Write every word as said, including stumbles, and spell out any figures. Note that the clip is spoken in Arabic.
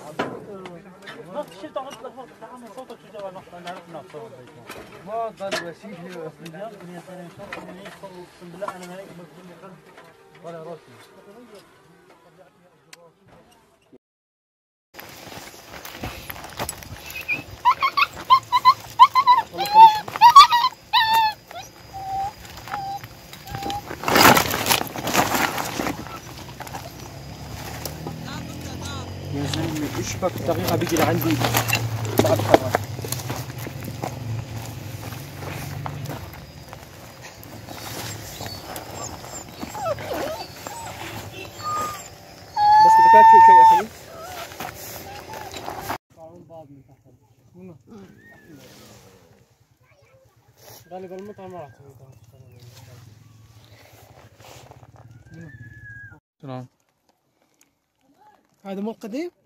ما شلت عملت لك تعمل صوتك شو جوا المقطع انا عرفنا صوت ما ضل وسيله يا ابني يا ثاني شوف من هيك اقسم بالله انا ما هيك بس ولا راسي يا زلمه اشبك دقيقه بيجي لعندي بعد خرج. بس بدك تشوف شيء اخي طالعون بعض من تحت منو غالبا المطعم ما راح تسوي سلام. هذا مو قديم؟